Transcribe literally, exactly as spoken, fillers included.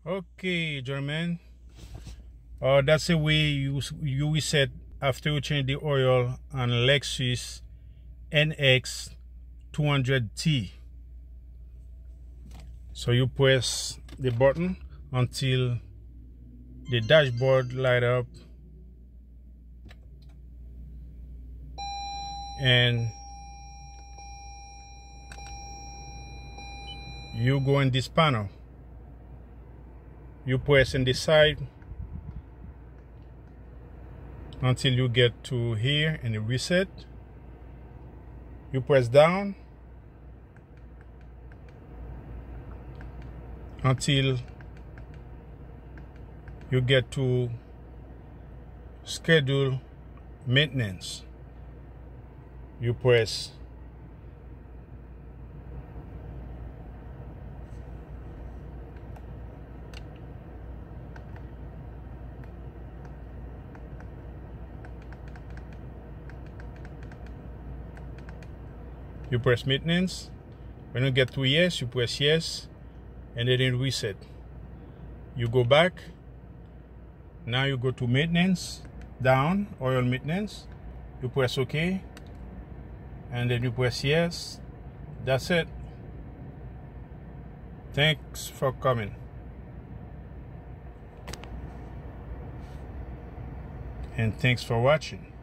Okay, gentlemen. Uh, that's the way you you reset after you change the oil on Lexus N X two hundred T. So you press the button until the dashboard light up, and you go in this panel. You press in the side until you get to here and you reset. You press down until you get to schedule maintenance. You press you press maintenance. When you get to yes, you press yes, and then you reset. You go back. Now you go to maintenance, down, oil maintenance. You press OK, and then you press yes. That's it. Thanks for coming, and thanks for watching.